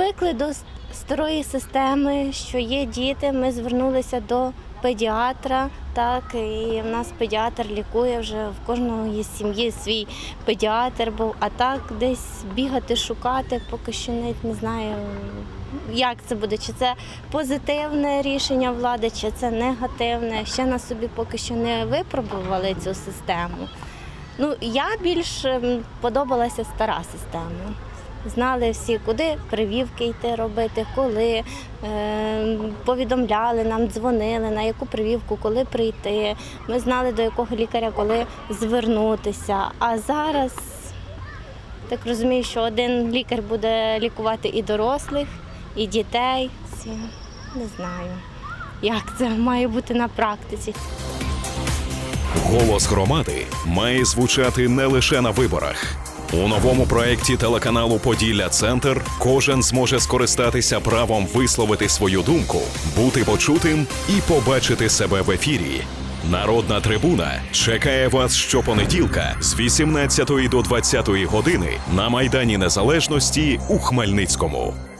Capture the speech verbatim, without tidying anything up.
звикли до старої системи, що є діти, ми звернулися до педіатра, так, і в нас педіатр лікує, вже в кожного є сім'ї свій педіатр був, а так десь бігати, шукати, поки що навіть не знаю, як це буде, чи це позитивне рішення влади, чи це негативне. Ще на собі поки що не випробували цю систему. Ну, я більш подобалася стара система. Знали всі, куди прививки йти робити, коли, е, повідомляли нам, дзвонили, на яку прививку, коли прийти. Ми знали, до якого лікаря, коли звернутися. А зараз, так розумію, що один лікар буде лікувати і дорослих, і дітей. Не знаю, як це має бути на практиці. Голос громади має звучати не лише на виборах. У новому проєкті телеканалу «Поділля-Центр» кожен зможе скористатися правом висловити свою думку, бути почутим і побачити себе в ефірі. Народна трибуна чекає вас щопонеділка з вісімнадцятої до двадцятої години на Майдані Незалежності у Хмельницькому.